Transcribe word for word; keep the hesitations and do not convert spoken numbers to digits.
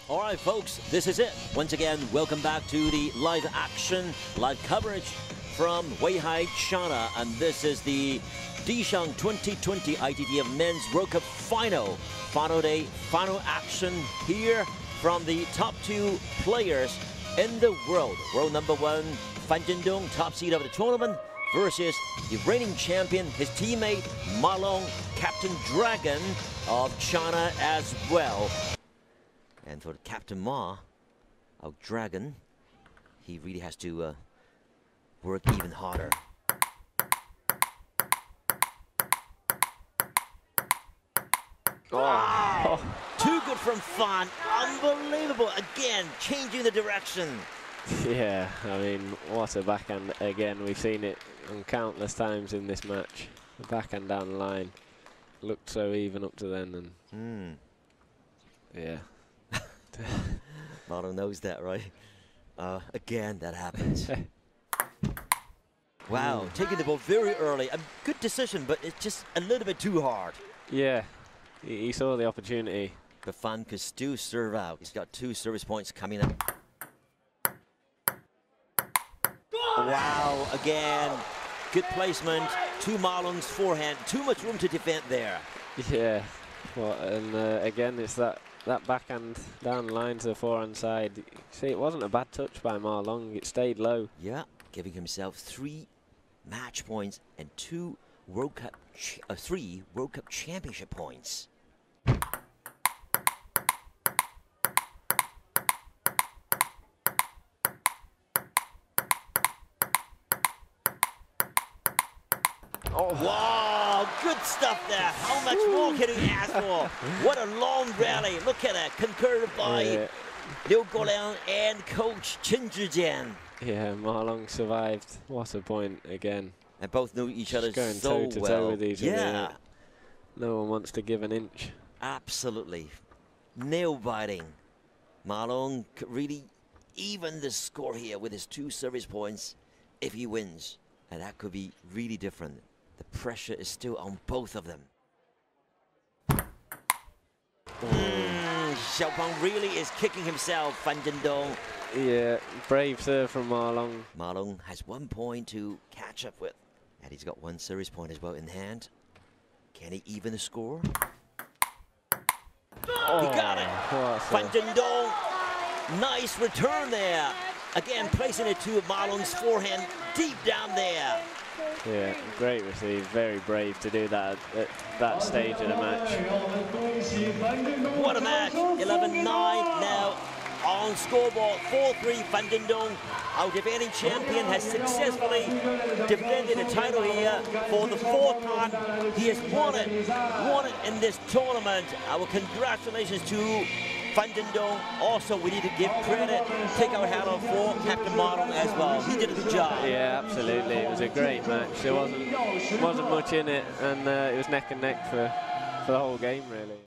All right, folks, this is it. Once again, welcome back to the live action, live coverage from Weihai, China. And this is the Dishang twenty twenty I T T F Men's World Cup Final. Final day, final action here from the top two players in the world. World number one, Fan Zhendong, top seed of the tournament, versus the reigning champion, his teammate, Ma Long, Captain Dragon of China as well. And for Captain Ma, our Dragon, he really has to uh, work even harder. Oh. Too good from Fan. Unbelievable. Again, changing the direction. Yeah, I mean, what a backhand again. We've seen it on countless times in this match. The backhand down the line looked so even up to then, and mm. yeah. Marlon knows that, right? Uh, again, that happens. Wow, mm. taking the ball very early. A good decision, but it's just a little bit too hard. Yeah, he, he saw the opportunity. But Fan could still serve out. He's got two service points coming up. Wow, again, good placement. To Marlon's forehand. Too much room to defend there. Yeah, well, and uh, again, it's that. That backhand down the line to the forehand side. See, it wasn't a bad touch by Ma Long. It stayed low. Yeah, giving himself three match points and two World Cup, ch uh, three World Cup championship points. Oh, wow, good stuff there. How much more can he ask for? What a long rally. Look at that, concurred by yeah. Liu Guoliang and coach Chen Zhijian. Yeah, Ma Long survived. What a point again. And both knew each other going so toe to well. toe with each yeah. other. No one wants to give an inch. Absolutely. Nail biting. Ma Long could really even the score here with his two service points if he wins. And that could be really different. The pressure is still on both of them. Mm, Xiaopeng really is kicking himself, Fan Zhendong. Yeah, brave serve from Ma Long. Ma Long has one point to catch up with. And he's got one service point as well in hand. Can he even the score? Oh, he got it! Fan Zhendong, nice return there. Again, placing it to Ma Long's forehand deep down there. Yeah, great receive. Very brave to do that at that stage of the match. What a match. eleven nine now on scoreboard. four three Fan Zhendong. Our defending champion has successfully defended the title here for the fourth time. He has won it. Won it in this tournament. Our congratulations to Fan Zhendong. Also, we need to give credit, take our hat off for Captain Ma Long as well. He did a good job. Yeah, absolutely. It was a great match. There wasn't wasn't much in it, and uh, it was neck and neck for for the whole game, really.